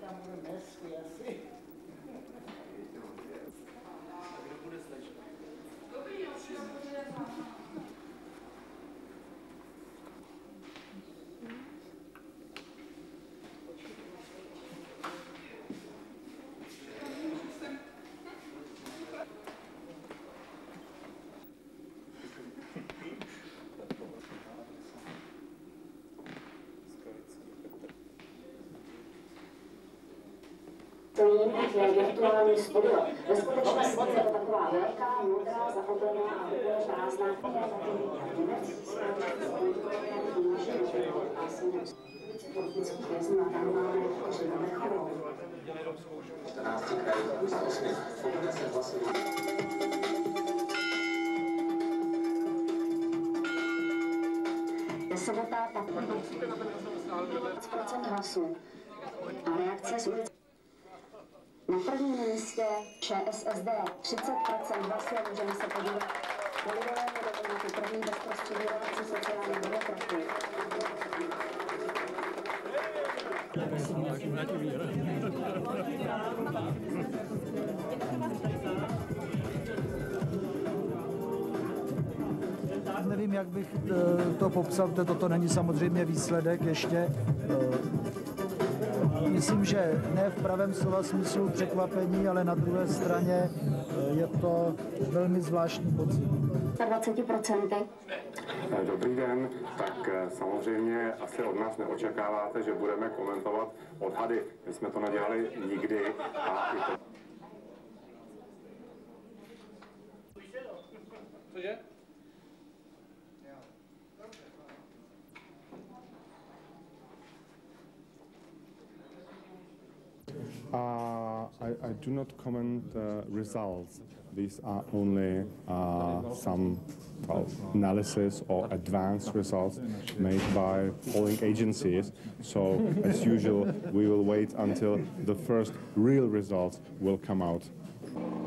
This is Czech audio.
Je virtuální studio. Ve skutečnosti je to taková velká, modrá, zapobená a úplně prázdná. Politických vězňů a tam máme Kateřinu Vrcholovou. 14 krajů za 8. Pokud se hlasují. Je sobota, tak 15% hlasů. A reakce z ulice. Na prvním místě ČSSD 30% hlasů, můžeme se podívat na lidovému dobu na tu první bezprostřední reakci sociální demokratů. Nevím, jak bych to popsal, toto není samozřejmě výsledek ještě. Myslím, že ne v pravém slova smyslu překvapení, ale na druhé straně je to velmi zvláštní pocit. 20%. Dobrý den, tak samozřejmě asi od nás neočekáváte, že budeme komentovat odhady. My jsme to nedělali nikdy a i to... Cože? I do not comment results. These are only some analysis or advanced results made by polling agencies. So, as usual, we will wait until the first real results will come out.